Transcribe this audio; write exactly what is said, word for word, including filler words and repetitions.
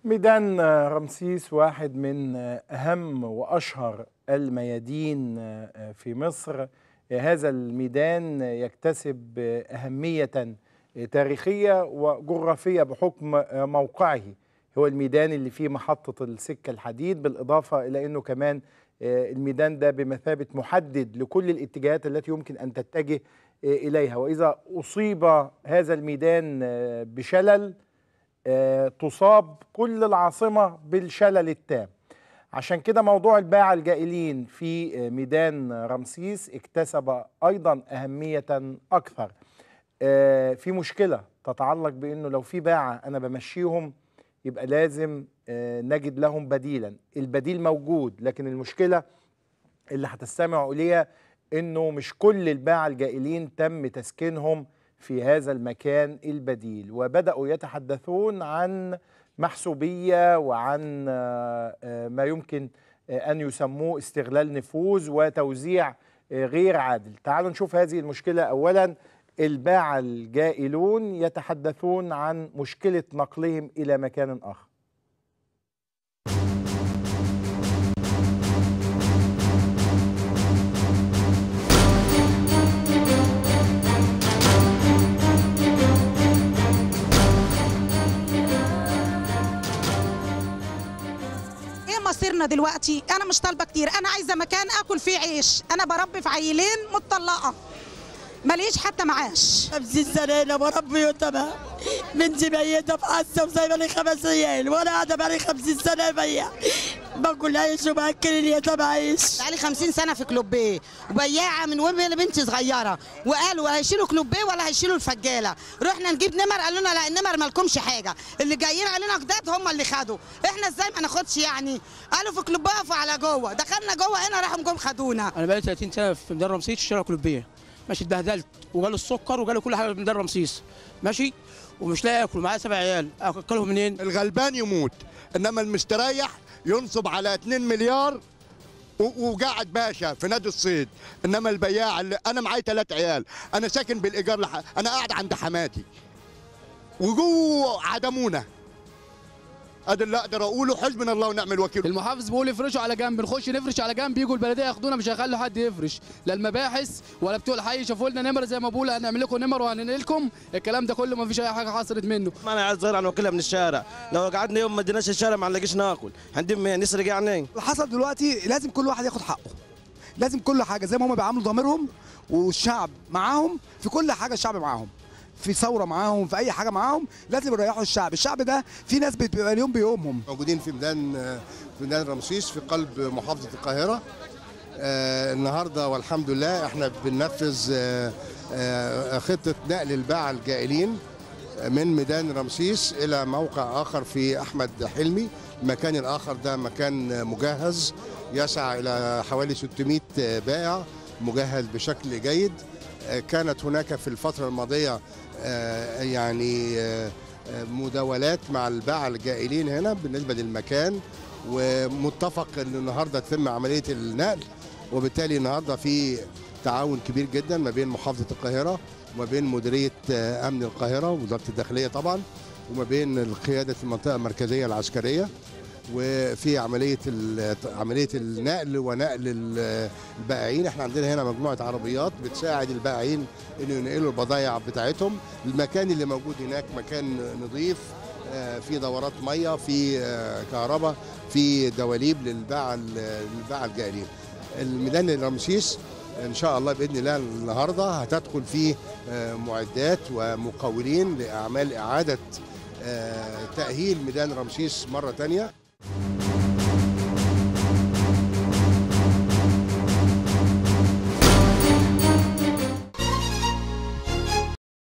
ميدان رمسيس واحد من أهم وأشهر الميادين في مصر. هذا الميدان يكتسب أهمية تاريخية وجغرافية بحكم موقعه. هو الميدان اللي فيه محطة السكة الحديد، بالإضافة إلى أنه كمان الميدان ده بمثابة محدد لكل الاتجاهات التي يمكن أن تتجه إليها. وإذا أصيب هذا الميدان بشلل تصاب كل العاصمة بالشلل التام. عشان كده موضوع الباعة الجائلين في ميدان رمسيس اكتسب أيضا أهمية أكثر. في مشكلة تتعلق بأنه لو في باعة أنا بمشيهم يبقى لازم نجد لهم بديلا. البديل موجود، لكن المشكلة اللي هتستمعوا إليها أنه مش كل الباعة الجائلين تم تسكينهم في هذا المكان البديل، وبدأوا يتحدثون عن محسوبية وعن ما يمكن أن يسموه استغلال نفوذ وتوزيع غير عادل. تعالوا نشوف هذه المشكلة. أولا، الباعة الجائلون يتحدثون عن مشكلة نقلهم إلى مكان آخر. مصيرنا دلوقتي انا مش طالبه كتير، انا عايزه مكان اكل فيه عيش. انا بربي في عيلين متطلقه ماليش حتى معاش. خمسين سنه انا بربي يتامى، بنتي ميته في حاسه وسايبه لي خمس عيال، وانا قاعده بقالي خمسين سنه بياع باكل عيش وباكل اليتامى عيش. بقالي خمسين سنه في كلوبيه وبياعه من وين بنتي صغيره، وقالوا هيشيلوا كلوبيه ولا هيشيلوا الفجاله. رحنا نجيب نمر قالوا لنا لا النمر مالكمش حاجه، اللي جايين علينا جداد هم اللي خدوا، احنا ازاي ما ناخدش يعني؟ قالوا في كلوبيه اقفوا على جوه، دخلنا جوه هنا راحوا جم خدونا. انا بقالي ثلاثين سنه في ميدان رمسيس شارع كلوبيه، ماشي اتبهدلت وجالي السكر وجالي كل حاجه في ميدان رمسيس، ماشي ومش لاقي اكل، معايا سبع عيال اكلهم منين؟ الغلبان يموت، انما المستريح ينصب على اتنين مليار وقاعد باشا في نادي الصيد. انما البياع اللي انا معايا ثلاث عيال، انا ساكن بالايجار لح... انا قاعد عند حماتي وجوه عدمونا. ادي اللي اقدر اقوله، حسبنا الله ونعم الوكيل. المحافظ بيقول افرشوا على جنب، نخش نفرش على جنب، يجوا البلديه ياخدونا، مش هيخلوا حد يفرش، لا المباحث ولا بتوع الحي شافوا لنا نمر زي ما بقول هنعمل لكم نمر وهننقلكم. الكلام ده كله ما فيش اي حاجه حصلت منه. ما انا عايز صغير عن وكيلها من الشارع، لو قعدنا يوم ما اديناش الشارع ما نلاقيش ناكل، هندم نسرق يعني. اللي حصل دلوقتي لازم كل واحد ياخد حقه، لازم كل حاجه زي ما هم بيعاملوا ضميرهم، والشعب معاهم في كل حاجه، الشعب معاهم في ثوره معاهم، في اي حاجه معاهم، لازم يريحوا الشعب. الشعب ده في ناس بتبقى اليوم بيومهم. موجودين في ميدان في ميدان رمسيس في قلب محافظه القاهره. آه النهارده والحمد لله احنا بننفذ آه آه خطه نقل الباعة الجائلين من ميدان رمسيس الى موقع اخر في احمد حلمي. المكان الاخر ده مكان مجهز يسع الى حوالي ستمائة بائع مجهز بشكل جيد. آه كانت هناك في الفتره الماضيه آه يعني آه مداولات مع الباعة الجائلين هنا بالنسبة للمكان، ومتفق ان النهارده تتم عملية النقل، وبالتالي النهارده في تعاون كبير جدا ما بين محافظة القاهرة وما بين مديرية امن القاهرة ووزارة الداخلية طبعا، وما بين قيادة المنطقة المركزية العسكرية، وفي عمليه عمليه النقل ونقل البائعين. احنا عندنا هنا مجموعه عربيات بتساعد البائعين انه ينقلوا البضائع بتاعتهم. المكان اللي موجود هناك مكان نظيف، في دورات ميه، في كهرباء، في دواليب للباعة للباعة الجائلين. الميدان رمسيس ان شاء الله باذن الله النهارده هتدخل فيه معدات ومقاولين لاعمال اعاده تاهيل ميدان رمسيس مره ثانيه.